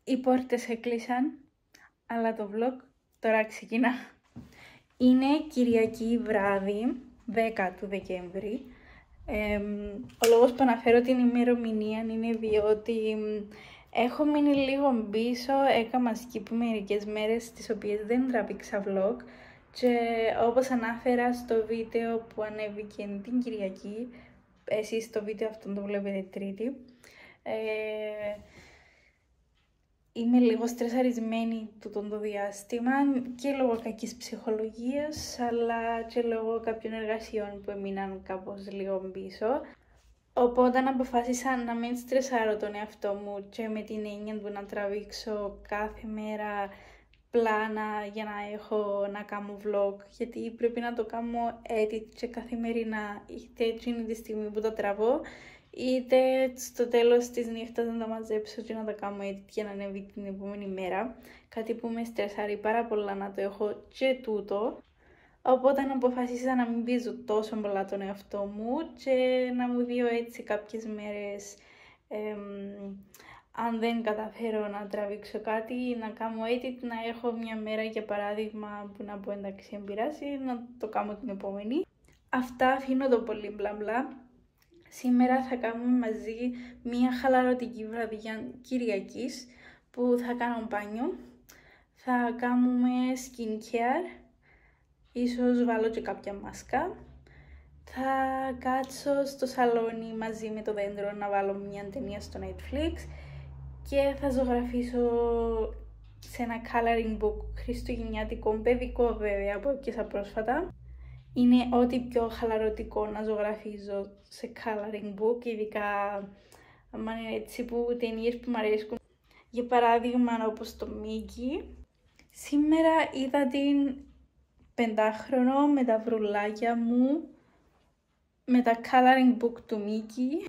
Οι πόρτες έκλεισαν, αλλά το vlog τώρα ξεκινά. Είναι Κυριακή βράδυ, 10 του Δεκέμβρη. Ο λόγος που αναφέρω την ημερομηνία είναι διότι έχω μείνει λίγο πίσω, έκανα skip μερικές μέρες τις οποίες δεν τράβηξα vlog και όπως ανάφερα στο βίντεο που ανέβηκε την Κυριακή, εσείς το βίντεο αυτό το βλέπετε Τρίτη, είμαι λίγο στρεσαρισμένη το διάστημα και λόγω κακής ψυχολογίας αλλά και λόγω κάποιων εργασιών που έμειναν κάπως λίγο πίσω. Οπότε αποφάσισα να μην στρεσάρω τον εαυτό μου και με την έννοια του να τραβήξω κάθε μέρα πλάνα για να έχω να κάνω vlog, γιατί πρέπει να το κάνω edit και καθημερινά, είτε εκείνη τη στιγμή που το τραβώ, είτε στο τέλος της νύχτας να τα μαζέψω και να τα κάνω edit για να ανέβει την επόμενη μέρα. Κάτι που με στρεσάρει πάρα πολλά να το έχω και τούτο. Οπότε αποφασίσα να μην πείζω τόσο πολλά τον εαυτό μου και να μου δω έτσι κάποιες μέρες αν δεν καταφέρω να τραβήξω κάτι, να κάνω edit, να έχω μια μέρα για παράδειγμα που να πω εντάξει δεν πειράζει, να το κάνω την επόμενη. Αυτά, αφήνω το πολύ μπλα μπλα. Σήμερα θα κάνουμε μαζί μια χαλαρωτική βραδιά Κυριακής που θα κάνω μπάνιο, θα κάνουμε skincare, ίσως βάλω και κάποια μάσκα. Θα κάτσω στο σαλόνι μαζί με το δέντρο να βάλω μια ταινία στο Netflix και θα ζωγραφίσω σε ένα coloring book χριστουγεννιάτικο, παιδικό βέβαια που έπιασα πρόσφατα. Είναι ό,τι πιο χαλαρωτικό να ζωγραφίζω σε coloring book, ειδικά αν είναι έτσι που ταινίες που μου αρέσκουν. Για παράδειγμα όπως το Mickey. Σήμερα είδα την 5χρονο με τα βρουλάκια μου, με τα coloring book του Mickey.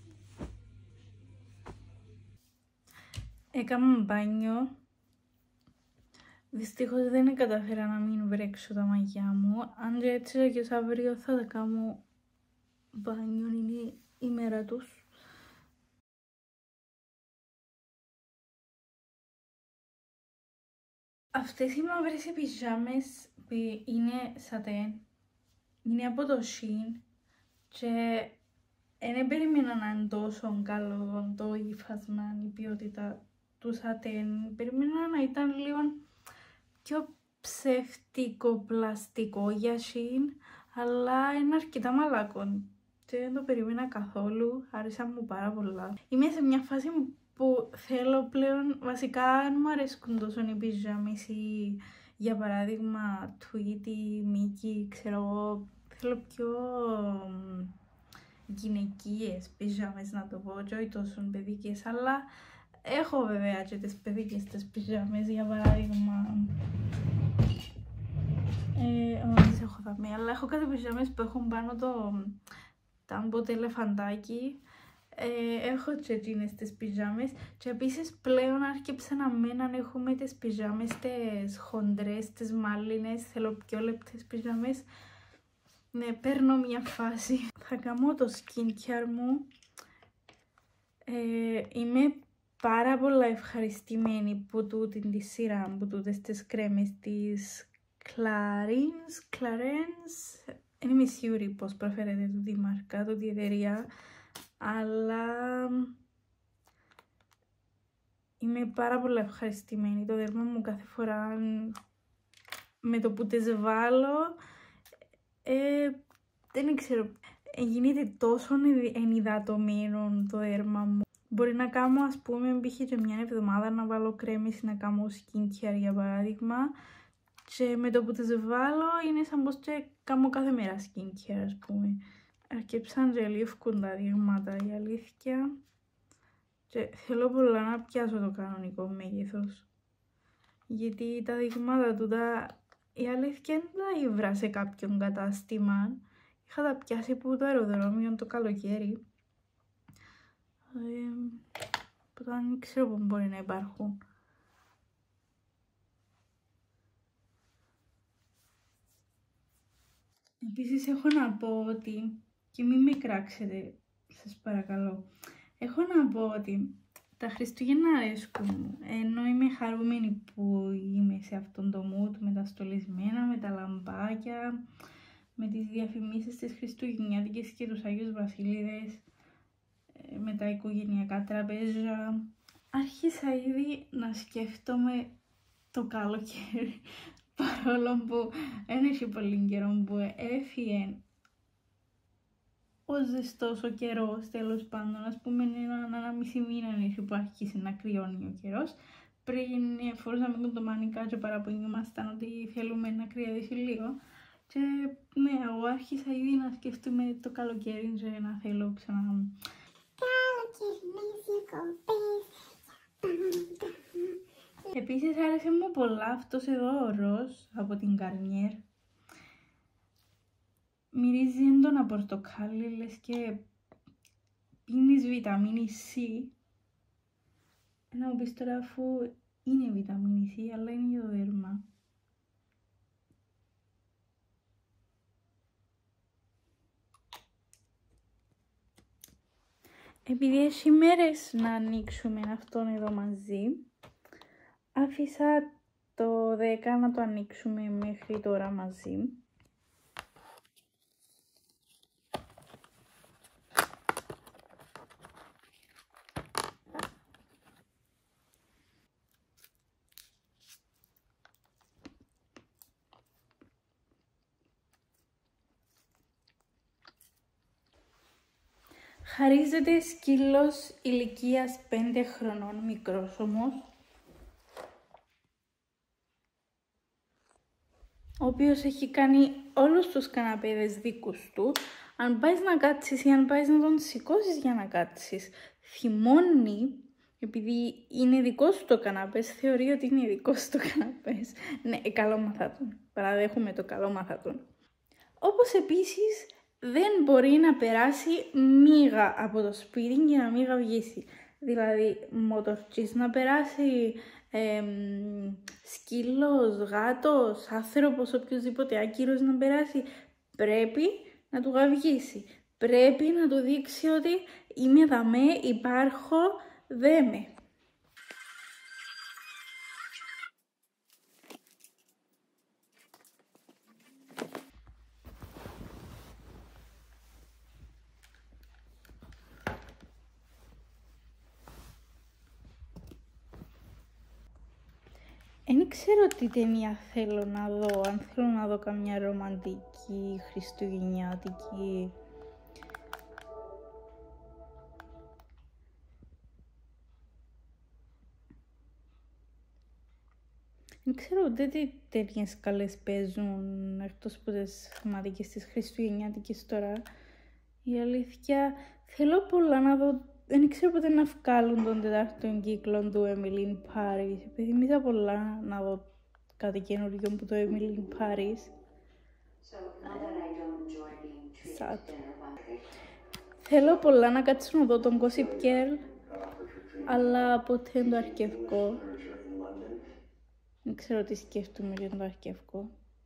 Έκανα μπάνιο. Δυστυχώς δεν καταφέρα να μην βρέξω τα μαγιά μου. Αν και έτσι και αύριο θα τα κάνω μπάνιο, είναι η μέρα τους. Αυτές οι μαύρες πιζάμες είναι σατέν, είναι από το Shein και δεν περίμενα να είναι τόσο καλό το υφάσμα, η ποιότητα του σατέν. Περίμενα να ήταν λίγο πιο ψεύτικο πλαστικό για Shein, αλλά είναι αρκετά μαλάκον και δεν το περίμενα καθόλου, άρεσαν μου πάρα πολλά. Είμαι σε μια φάση που θέλω πλέον, βασικά αν μου αρέσκουν τόσο οι πιζάμες ή για παράδειγμα Tweety, Mickey, ξέρω εγώ, θέλω πιο γυναικείες πιζάμες να το πω και όχι τόσο παιδικές, αλλά έχω βέβαια και τις παιδικές τις πιζάμες, για παράδειγμα δεν έχω δαμεί, αλλά έχω κάτι πιζάμες που έχουν πάνω το τάμποτε ελεφαντάκι. Έχω και εκείνες τις πιζάμες και επίσης πλέον άρχισα να μέναν έχουμε τις πιζάμες τις χοντρές, τις μάλινες, θέλω πιο λεπτές πιζάμες. Ναι, παίρνω μια φάση. Θα κάνω το skincare μου. Είμαι πάρα πολλά ευχαριστημένη που τούτη τη σειρά, που τούτες τις κρέμες της Clarins. Δεν είμαι σίγουρη πώς προφέρεται τούτη μάρκα, τούτη εταιρεία, αλλά είμαι πάρα πολλά ευχαριστημένη. Το δέρμα μου κάθε φορά με το που τις βάλω δεν ξέρω, γίνεται τόσο ενυδατωμένο το δέρμα μου. Μπορεί να κάνω ας πούμε μπήχε και μια εβδομάδα να βάλω κρέμες, να κάνω skincare για παράδειγμα και με το που τις βάλω είναι σαν πως και κάνω κάθε μέρα skincare ας πούμε. Αρκέψαν και λήφκουν τα δείγματα, η αλήθεια, και θέλω πολλά να πιάσω το κανονικό μέγεθος, γιατί τα δείγματα τούτα η αλήθεια δεν τα ήβρα σε κάποιον κατάστημα, είχα τα πιάσει από το αεροδρόμιο το καλοκαίρι, που δεν ξέρω πού μπορεί να υπάρχουν. Επίσης έχω να πω ότι, και μην με κράξετε σας παρακαλώ, έχω να πω ότι Τα Χριστούγεννα αρέσκουν μου, ενώ είμαι χαρούμενη που είμαι σε αυτόν το mood με τα στολισμένα, με τα λαμπάκια, με τις διαφημίσεις της Χριστουγεννιάτικες και τους Άγιους Βασίλειδες, με τα οικογενειακά τραπέζια. Άρχισα ήδη να σκέφτομαι το καλοκαίρι, παρόλο που δεν έχει πολύ καιρό που έφυγε ο ζεστός ο καιρός, τέλος πάντων, ας πούμε ένα μισή μήνα έχει που άρχισε να κρυώνει ο καιρός. Πριν φορούσαμε το μανικά και παραπονιούμασταν ότι θέλουμε να κρυαδίσει λίγο. Και ναι, εγώ άρχισα ήδη να σκέφτομαι το καλοκαίρι και να θέλω ξανά. Επίσης άρεσε μου πολλά αυτός εδώ ο ροζ από την Garnier. Μυρίζει έντονα πορτοκάλι, λες και πίνεις βιταμίνη C. Να μου πεις τώρα αφού είναι βιταμίνη C, αλλά είναι για το δέρμα. Επειδή έχει μέρες να ανοίξουμε αυτόν εδώ μαζί, άφησα το 10 να το ανοίξουμε μέχρι τώρα μαζί. Χαρίζεται σκύλος ηλικίας 5 χρονών, μικρός όμως, ο οποίος έχει κάνει όλους τους καναπέδες δικούς του. Αν πάεις να κάτσεις ή αν πάεις να τον σηκώσεις για να κάτσεις, θυμώνει, επειδή είναι δικός του το καναπές, θεωρεί ότι είναι δικός του το καναπές. Ναι, καλό μαθάτων. Παραδέχομαι το καλό μαθάτων. Όπως επίσης δεν μπορεί να περάσει μίγα από το σπίτι και να μην γαυγίσει. Δηλαδή, μοτορτσής να περάσει, σκύλος, γάτος, άνθρωπος, οποιοδήποτε άκυρος να περάσει, πρέπει να του γαυγίσει. Πρέπει να του δείξει ότι είμαι δαμέ, υπάρχω, δέμαι. Δεν ξέρω τι ταινία θέλω να δω, αν θέλω να δω καμιά ρομαντική, χριστουγεννιάτικη. Δεν ξέρω ούτε τι ταινίες καλές παίζουν, εκτός από τις θεματικές της χριστουγεννιάτικης τώρα. Η αλήθεια, θέλω πολλά να δω. Δεν ξέρω πότε να βγάλουν τον τετάρτο κύκλο του Emily in Paris. Επιθυμίσα πολλά να δω κάτι καινούργιο που το Emily in Paris. Sad. Θέλω πολλά να κάτσω να δω τον Gossip Girl, αλλά ποτέ δεν το αρκεύκω. Δεν ξέρω τι σκέφτομαι για το αρκεύκω.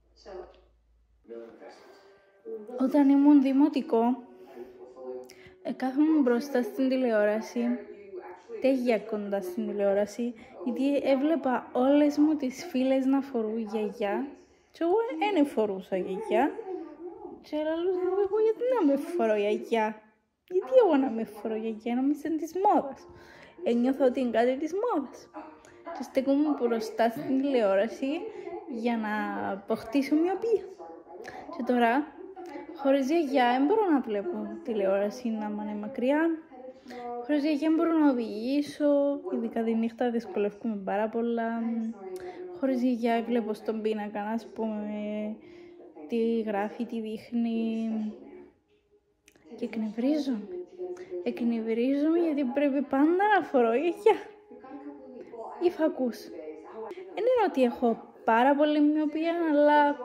Όταν ήμουν δημοτικό, κάθομαι μπροστά στην τηλεόραση, τέγια κοντά στην τηλεόραση, γιατί έβλεπα όλες μου τις φίλες να φορούν γιαγιά και εγώ δεν φορούσα γιαγιά και λαλούσα εγώ γιατί να με φορώ γιαγιά, γιατί εγώ να με φορώ γιαγιά, νόμιζα της μόδας, ένιωθα ότι είναι κάτι της μόδας και στέκομαι μπροστά στην τηλεόραση για να αποκτήσω μοιοπία. Και τώρα, χωρίς γιαγιά δεν μπορώ να βλέπω τηλεόραση να μ' είναι μακριά. Χωρίς γιαγιά μπορώ να οδηγήσω, ειδικά τη νύχτα δυσκολεύομαι πάρα πολλά. Χωρίς γιαγιά βλέπω στον πίνακα, ας πούμε, τι γράφει, τι δείχνει. Και εκνευρίζομαι. Εκνευρίζομαι γιατί πρέπει πάντα να φορώ γιαγιά. Ή φακούς. Δεν είναι ότι έχω πάρα πολύ μοιοπία, αλλά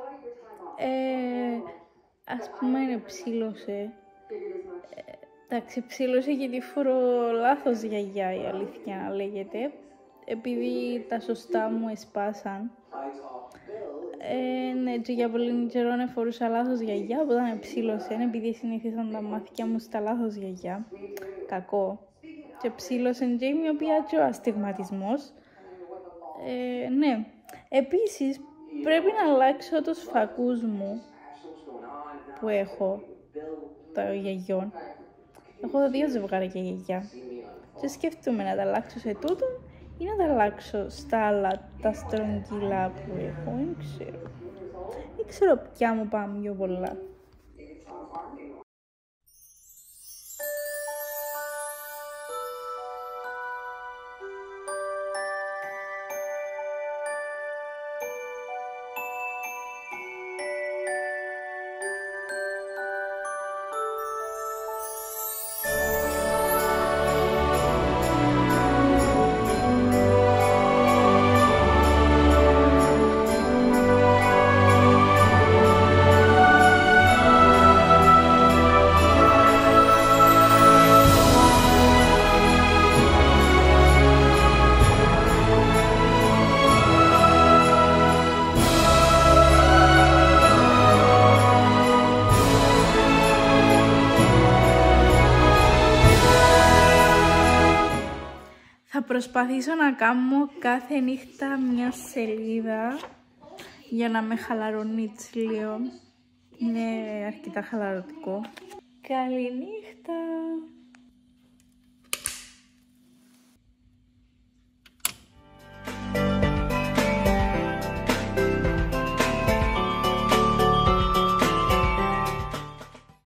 ας πούμε ψήλωσε. Εντάξει, ψήλωσε γιατί φορώ λάθος γιαγιά, η αλήθεια λέγεται. Επειδή τα σωστά μου εσπάσαν. Ναι, και για πολύ καιρό φορούσα λάθος γιαγιά, οπότε ψήλωσε, επειδή συνήθισαν τα μαθηκιά μου στα λάθος γιαγιά. Κακό. και ψήλωσαν και η μοιοπία και ο αστιγματισμός. Ναι. Επίσης, πρέπει να αλλάξω τους φακούς μου που έχω, τα γιαγιών. Έχω 2 ζευγάρια γιαγιά. Και σκέφτομαι να τα αλλάξω σε τούτο ή να τα αλλάξω στα άλλα, τα στρογγυλά που έχω. Δεν ξέρω. Δεν ξέρω ποια μου πάμε πιο πολλά. Θα προσπαθήσω να κάνω κάθε νύχτα μια σελίδα για να με χαλαρώνει λίγο. Είναι αρκετά χαλαρωτικό. Καληνύχτα!